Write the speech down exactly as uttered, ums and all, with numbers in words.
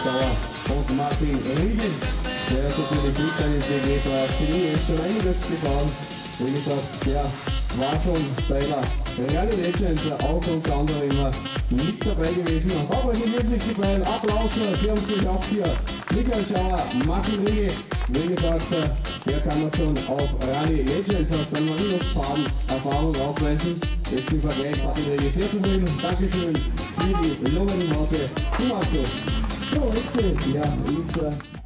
Dauer. Und Martin Riegel, der ist natürlich mit seinem B G drei C D ist schon einiges gefahren. Wie gesagt, der war schon bei der Rally Legend auch unter anderem immer nicht dabei gewesen. Aber hier wird sich gefallen. Applaus, Sie haben es geschafft hier. Michael Schauer, Martin Riegel, wie gesagt, der kann noch schon auf Rally Legend San Marino fahren Erfahrung aufweisen. Jetzt im Vergleich Martin Riegel sehr zufrieden. Dankeschön für die lobenden Worte zum Abschluss. So, nächste, ja, ist